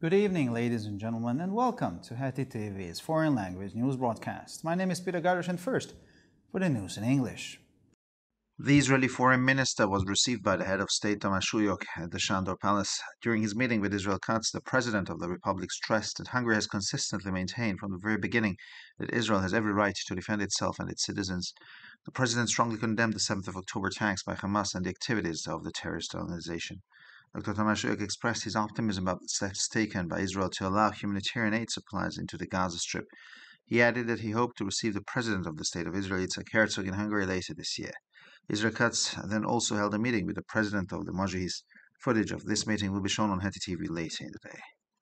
Good evening, ladies and gentlemen, and welcome to Heti TV's foreign language news broadcast. My name is Peter Gardosh, and first, for the news in English. The Israeli foreign minister was received by the head of state Tamar Shuyok at the Shandor Palace. During his meeting with Israel Katz, the president of the republic stressed that Hungary has consistently maintained from the very beginning that Israel has every right to defend itself and its citizens. The president strongly condemned the 7th of October attacks by Hamas and the activities of the terrorist organization. Dr. Tamar Shuyok expressed his optimism about the steps taken by Israel to allow humanitarian aid supplies into the Gaza Strip. He added that he hoped to receive the president of the state of Israel, Yitzhak Herzog, in Hungary later this year. Israel Katz then also held a meeting with the president of the Majlis. Footage of this meeting will be shown on Heti TV later in the day.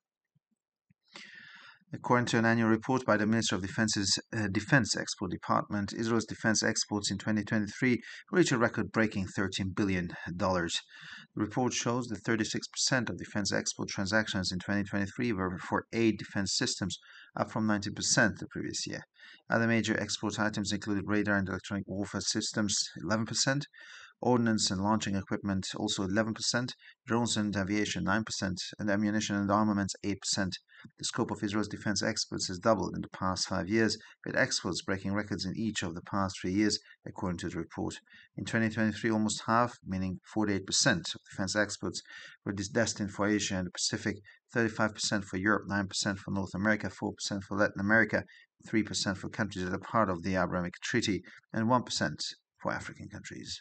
According to an annual report by the Minister of Defense's Defense Export Department, Israel's defense exports in 2023 reached a record-breaking $13 billion. The report shows that 36% of defense export transactions in 2023 were for aid defense systems, up from 19% the previous year. Other major export items included radar and electronic warfare systems, 11%, ordnance and launching equipment, also 11%, drones and aviation, 9%, and ammunition and armaments, 8%. The scope of Israel's defense exports has doubled in the past 5 years, with exports breaking records in each of the past 3 years, according to the report. In 2023, almost half, meaning 48% of defense exports, were destined for Asia and the Pacific, 35% for Europe, 9% for North America, 4% for Latin America, 3% for countries that are part of the Abrahamic Treaty, and 1% for African countries.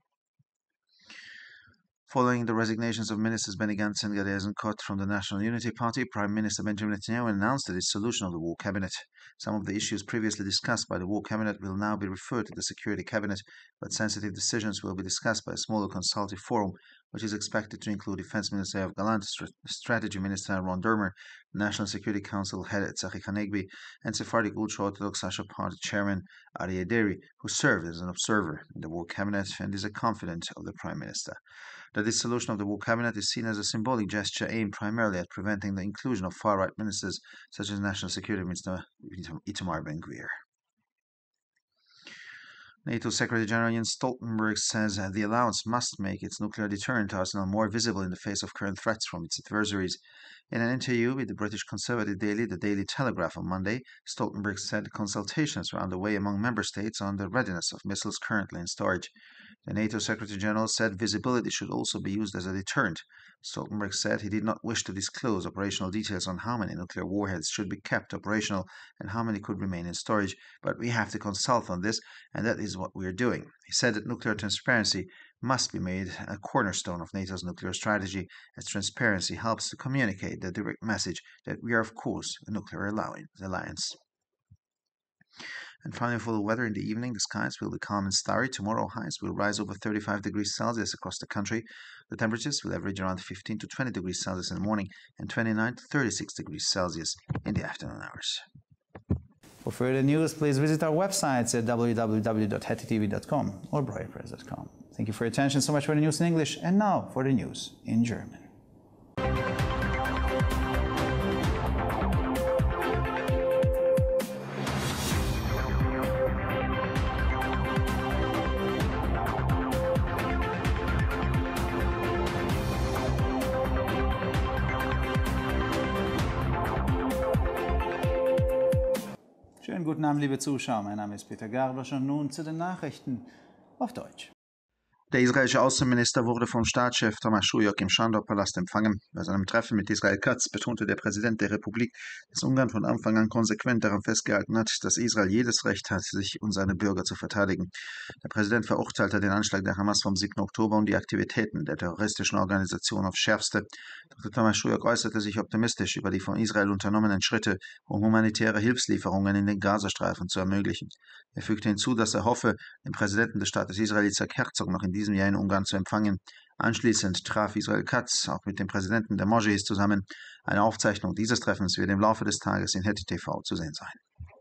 Following the resignations of Ministers Benny Gantz and Gadi Eisenkot from the National Unity Party, Prime Minister Benjamin Netanyahu announced the dissolution of the War Cabinet. Some of the issues previously discussed by the War Cabinet will now be referred to the Security Cabinet, but sensitive decisions will be discussed by a smaller consultative forum, which is expected to include Defense Minister Yoav Gallant, Strategy Minister Ron Dermer, National Security Council Head Tzachi Hanegbi, and Sephardic Ultra-Orthodox Asher Party Chairman Aryeh Deri, who served as an observer in the War Cabinet and is a confidant of the Prime Minister. The dissolution of the War Cabinet is seen as a symbolic gesture aimed primarily at preventing the inclusion of far-right ministers such as National Security Minister Itamar Ben-Gvir. NATO Secretary General Jens Stoltenberg says the alliance must make its nuclear deterrent arsenal more visible in the face of current threats from its adversaries. In an interview with the British conservative daily The Daily Telegraph on Monday, Stoltenberg said consultations are underway among member states on the readiness of missiles currently in storage. The NATO Secretary General said visibility should also be used as a deterrent. Stoltenberg said he did not wish to disclose operational details on how many nuclear warheads should be kept operational and how many could remain in storage, but we have to consult on this, and that is what we are doing. He said that nuclear transparency must be made a cornerstone of NATO's nuclear strategy, as transparency helps to communicate the direct message that we are, of course, a nuclear alliance. And finally, for the weather in the evening, the skies will be calm and starry. Tomorrow, highs will rise over 35 degrees Celsius across the country. The temperatures will average around 15 to 20 degrees Celsius in the morning and 29 to 36 degrees Celsius in the afternoon hours. For further news, please visit our websites at www.hetitv.com or breuerpress.com. Thank you for your attention. So much for the news in English, and now for the news in German. Schönen guten Abend, liebe Zuschauer. Mein Name ist Peter Gardosh und nun zu den Nachrichten auf Deutsch. Der israelische Außenminister wurde vom Staatschef Tamar Shuyok im Shandor-Palast empfangen. Bei seinem Treffen mit Israel Katz betonte der Präsident der Republik, dass Ungarn von Anfang an konsequent daran festgehalten hat, dass Israel jedes Recht hat, sich und seine Bürger zu verteidigen. Der Präsident verurteilte den Anschlag der Hamas vom 7. Oktober und die Aktivitäten der terroristischen Organisation aufs Schärfste. Dr. Tamar Shuyok äußerte sich optimistisch über die von Israel unternommenen Schritte, um humanitäre Hilfslieferungen in den Gazastreifen zu ermöglichen. Er fügte hinzu, dass er hoffe, den Präsidenten des Staates Israel, Yitzhak Herzog, noch in diesem Jahr in Ungarn zu empfangen. Anschließend traf Israel Katz auch mit dem Präsidenten der Majlis zusammen. Eine Aufzeichnung dieses Treffens wird im Laufe des Tages in Heti TV zu sehen sein.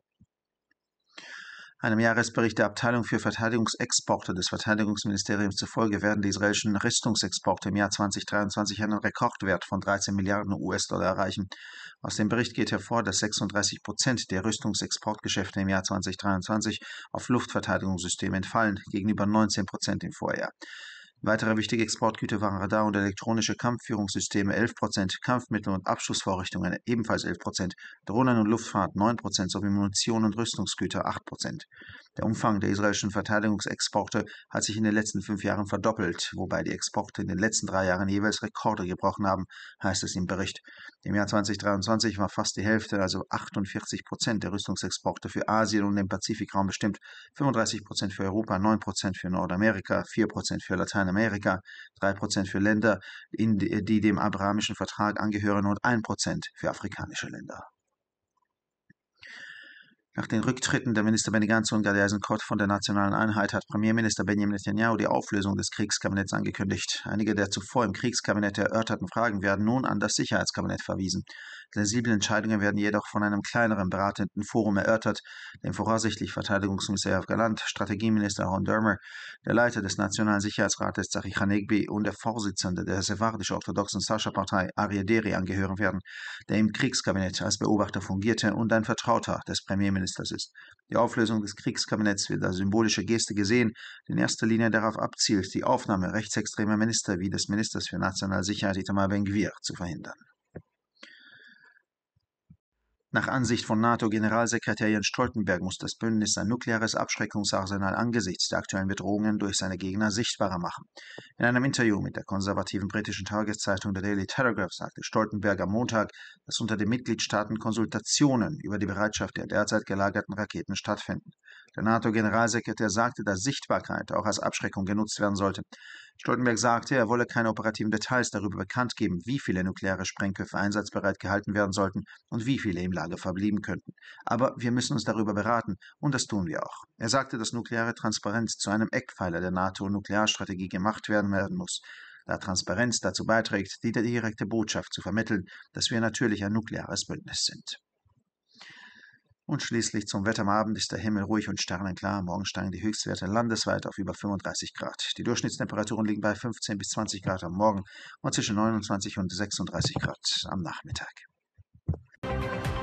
Einem Jahresbericht der Abteilung für Verteidigungsexporte des Verteidigungsministeriums zufolge werden die israelischen Rüstungsexporte im Jahr 2023 einen Rekordwert von 13 Milliarden US-Dollar erreichen. Aus dem Bericht geht hervor, dass 36% der Rüstungsexportgeschäfte im Jahr 2023 auf Luftverteidigungssysteme entfallen, gegenüber 19% im Vorjahr. Weitere wichtige Exportgüter waren Radar- und elektronische Kampfführungssysteme 11%, Kampfmittel und Abschussvorrichtungen ebenfalls 11%, Drohnen und Luftfahrt 9% sowie Munition und Rüstungsgüter 8%. Der Umfang der israelischen Verteidigungsexporte hat sich in den letzten 5 Jahren verdoppelt, wobei die Exporte in den letzten 3 Jahren jeweils Rekorde gebrochen haben, heißt es im Bericht. Im Jahr 2023 war fast die Hälfte, also 48% der Rüstungsexporte für Asien und den Pazifikraum bestimmt, 35% für Europa, 9% für Nordamerika, 4% für Lateinamerika, 3% für Länder, die dem Abrahamischen Vertrag angehören und 1% für afrikanische Länder. Nach den Rücktritten der Minister Benny Gantz und Gadi Eisenkot von der Nationalen Einheit hat Premierminister Benjamin Netanyahu die Auflösung des Kriegskabinetts angekündigt. Einige der zuvor im Kriegskabinett erörterten Fragen werden nun an das Sicherheitskabinett verwiesen. Sensible Entscheidungen werden jedoch von einem kleineren beratenden Forum erörtert, dem voraussichtlich Verteidigungsminister Yoav Gallant, Strategieminister Ron Dermer, der Leiter des Nationalen Sicherheitsrates Tzachi Hanegbi und der Vorsitzende der sephardisch-orthodoxen Sascha-Partei Aryeh Deri angehören werden, der im Kriegskabinett als Beobachter fungierte und ein Vertrauter des Premierministers ist. Die Auflösung des Kriegskabinetts wird als symbolische Geste gesehen, die in erster Linie darauf abzielt, die Aufnahme rechtsextremer Minister wie des Ministers für nationale Sicherheit Itamar Ben-Gvir zu verhindern. Nach Ansicht von NATO-Generalsekretär Jens Stoltenberg muss das Bündnis sein nukleares Abschreckungsarsenal angesichts der aktuellen Bedrohungen durch seine Gegner sichtbarer machen. In einem Interview mit der konservativen britischen Tageszeitung der Daily Telegraph sagte Stoltenberg am Montag, dass unter den Mitgliedstaaten Konsultationen über die Bereitschaft der derzeit gelagerten Raketen stattfinden. Der NATO-Generalsekretär sagte, dass Sichtbarkeit auch als Abschreckung genutzt werden sollte. Stoltenberg sagte, er wolle keine operativen Details darüber bekannt geben, wie viele nukleare Sprengköpfe einsatzbereit gehalten werden sollten und wie viele im Lager verblieben könnten. Aber wir müssen uns darüber beraten, und das tun wir auch. Er sagte, dass nukleare Transparenz zu einem Eckpfeiler der NATO-Nuklearstrategie gemacht werden muss, da Transparenz dazu beiträgt, die direkte Botschaft zu vermitteln, dass wir natürlich ein nukleares Bündnis sind. Und schließlich zum Wetter. Am Abend ist der Himmel ruhig und sternenklar. Morgen steigen die Höchstwerte landesweit auf über 35 Grad. Die Durchschnittstemperaturen liegen bei 15 bis 20 Grad am Morgen und zwischen 29 und 36 Grad am Nachmittag.